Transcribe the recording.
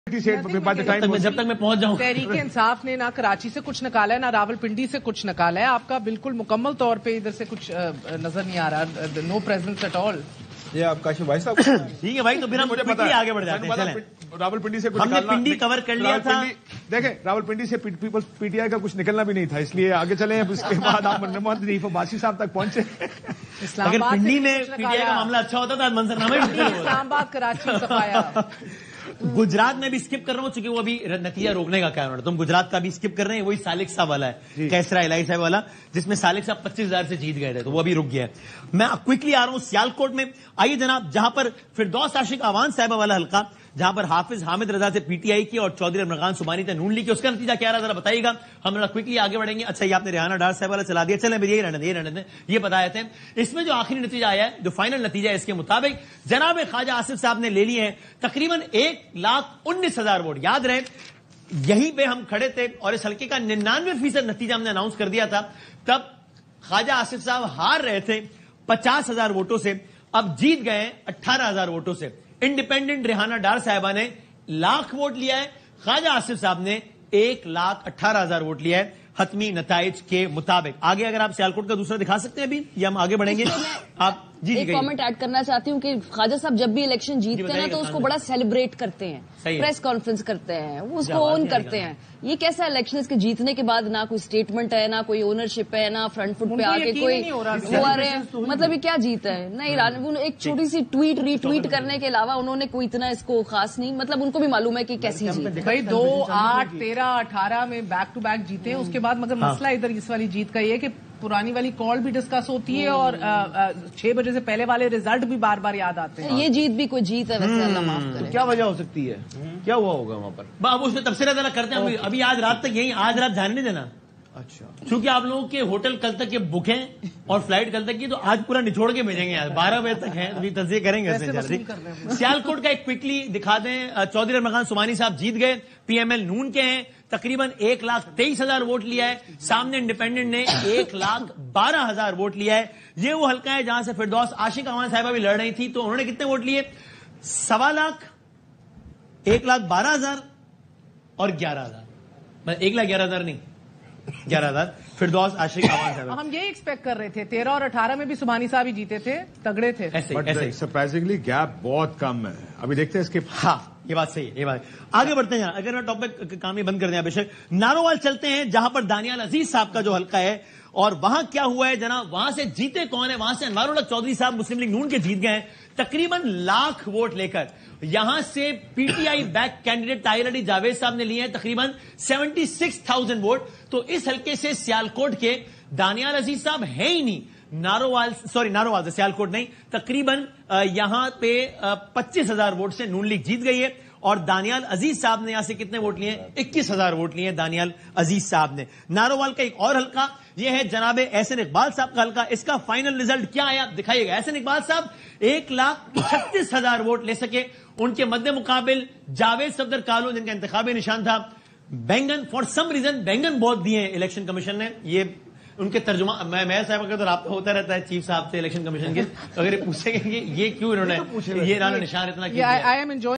جب تک میں پہنچ جاؤں. تحریک انصاف نے نہ کراچی سے کچھ نکالا ہے نہ راولپنڈی سے کچھ نکالا ہے. آپ کا بالکل مکمل طور پہ ادھر سے کچھ نظر نہیں آ رہا. No presence at all. یہ آپ کاشف بھائی صاحب ٹھیک ہے بھائی, تو پھر ہم مجھے پتا آگے بڑھ جاتے ہیں. راولپنڈی سے ہم نے پنڈی کور کر لیا تھا. دیکھیں راولپنڈی سے پیپلز پی ٹی آئی کا کچھ نکلنا بھی نہیں تھا, اس لیے آگے چلیں. اس کے بعد آپ محمد ریف عباسی صاحب تک پہنچے. اگر پنڈی میں پی ٹی آئی کا معاملہ اچھا ہوتا تو منظرنامہ اسلام آباد کراچی صفایا. گجرات میں بھی اسکپ کر رہا ہوں چونکہ وہ ابھی نتیجہ روکنے کا کیا ہے. تم گجرات کا بھی اسکپ کر رہے ہیں. وہی سالک صاحب والا ہے, کیسرا الہی صاحب والا, جس میں سالک صاحب 25,000 سے جیت گئے تھے, تو وہ ابھی رک گیا ہے. میں کوئکلی آ رہا ہوں سیالکوٹ میں. آئیے جناب, جہاں پر فردوس عاشق اعوان صاحبہ والا حلقہ, جہاں پر حافظ حامد رضا سے پی ٹی آئی کی اور چودھری امرخان سبحانی تھے نون لیگ کی, اس کا نتیجہ کیا رہا ذرا بتائیے گا. ہم ذرا کوئکلی آگے بڑھیں گے. اچھا, یہ آپ نے ریحانہ ڈار صاحب والا چلا دیا. چلیں یہی رہنے دیں, یہ بتایا تھے. اس میں جو آخری نتیجہ آیا ہے, جو فائنل نتیجہ ہے, اس کے مطابق جناب خواجہ آصف صاحب نے لے لیے ہیں تقریباً 1,19,000 ووٹ. یاد رہے یہیں پہ ہم کھڑے تھے اور اس حلقے کا 99% نتیجہ ہم نے اناؤنس کر دیا تھا. تب خواجہ آصف صاحب ہار رہے تھے 50,000 ووٹوں سے, اب جیت گئے 18,000 ووٹوں سے. انڈیپینڈنٹ ریحانہ ڈار صاحبہ نے 1,00,000 ووٹ لیا ہے, خواجہ آصف صاحب نے 1,18,000 ووٹ لیا ہے حتمی نتائج کے مطابق. آگے اگر آپ سیالکوٹ کا دوسرا دکھا سکتے ہیں ابھی, یا ہم آگے بڑھیں گے. آپ ایک کامنٹ ایڈ کرنا چاہتی ہوں کہ خواجہ صاحب جب بھی الیکشن جیتتے ہیں نا تو اس کو بڑا سیلیبریٹ کرتے ہیں, پریس کانفرنس کرتے ہیں, وہ اس کو اون کرتے ہیں. یہ کیسا الیکشن, اس کے جیتنے کے بعد نہ کوئی اسٹیٹمنٹ ہے, نہ کوئی اونرشپ ہے, نہ فرنٹ فٹ پہ آ کے کوئی ہوا رہے. مطلب یہ کیا جیت ہے. نہیں, ایک چھوٹی سی ٹویٹ ری ٹویٹ کرنے کے علاوہ انہوں نے کوئی اتنا اس کو خاص نہیں, مطلب ان کو بھی معلوم ہے کہ کیسی جیت. بھائی 2, 8, 13, 18 میں بیک ٹو بیک جیتے ہیں. اس کے بعد مگر مسئلہ ادھر اس والی جیت کا یہ ہے کہ پرانی والی کال بھی ڈسکس ہوتی ہے اور 6 بجے سے پہلے والے ریزلٹ بھی بار بار یاد آتے ہیں. یہ جیت بھی کوئی جیت ہے ویسے, اللہ معاف کرے. کیا وجہ ہو سکتی ہے, کیا ہوا ہوگا وہاں پر؟ اب اس میں تبصرہ ذرا کرتے ہیں. ابھی آج رات تک یہی, آج رات جاننے دینا. اچھا, چونکہ آپ لوگوں کے ہوٹل کل تک کے بک ہیں اور فلائٹ کل تک کی, تو آج پورا نچوڑ کے بھیجیں گے. 12 بجے تک ہیں, ابھی تجزیہ کریں گے. سیالکوٹ کا ایک کوئکلی دکھا دیں. چودھری امرخان سبحانی صاحب جیت گئے, پی ایم ایل نون کے ہیں, تقریباً 1,23,000 ووٹ لیا ہے. سامنے انڈیپینڈنٹ نے 1,12,000 ووٹ لیا ہے. یہ وہ حلقہ ہے جہاں سے فردوس عاشق اعوان صاحبہ بھی لڑ رہی تھی, تو انہوں نے کتنے ووٹ لیے؟ 1,00,000, 1,12,000 اور 11,000. 1,11,000 نہیں, 11,000 فردوس عاشق اعوان صاحب. ہم یہی ایکسپیکٹ کر رہے تھے. 13 اور 18 میں بھی سبحانی صاحب ہی جیتے تھے, تگڑے تھے. ایسے سرپرائزنگلی گیپ بہت کم ہے. ابھی دیکھتے ہیں اس کے. ہاں, یہ بات صحیح ہے, یہ بات. آگے بڑھتے ہیں. اگر میں ٹاپک کام ہی بند کر دیں بے شک. نارووال چلتے ہیں جہاں پر دانیال عزیز صاحب کا جو حلقہ ہے, اور وہاں کیا ہوا ہے جناب. وہاں سے جیتے کون ہے؟ وہاں سے انوار الحق چودھری صاحب مسلم لیگ نون کے جیت گئے ہیں تقریباً 1,00,000 ووٹ لے کر. یہاں سے P T I back candidate Tahir Ali Javed sahab نے لیے ہیں تقریباً 76,000 ووٹ. تو اس حلقے سے سیالکوٹ کے دانیال عزیز صاحب ہے ہی نہیں. نارووال سے سیالکوٹ نہیں, تقریباً یہاں پہ 25,000 ووٹ سے نون لیگ جیت گئی ہے. اور دانیال عزیز صاحب نے یہاں سے کتنے ووٹ لیے ہیں؟ 21,000 ووٹ لیے ہیں دانیال عزیز صاحب نے. نارووال کا ایک اور حلقہ یہ ہے جناب احسن اقبال صاحب کا حلقہ. اس کا فائنل ریزلٹ کیا آیا دکھائیے گا. احسن اقبال صاحب 1,36,000 ووٹ لے سکے. ان کے مد مقابل جاوید صفدر کالو, جن کا انتخابی نشان تھا بینگن, فار سم ریزن بینگن بہت دیے ہیں الیکشن کمیشن نے. یہ ان کے ترجمہ, میں صاحب کا تو رابطہ ہوتا رہتا ہے چیف صاحب سے الیکشن کمیشن کے, اگر یہ پوچھیں گے کہ یہ کیوں انہوں نے یہ نشان اتنا کیا.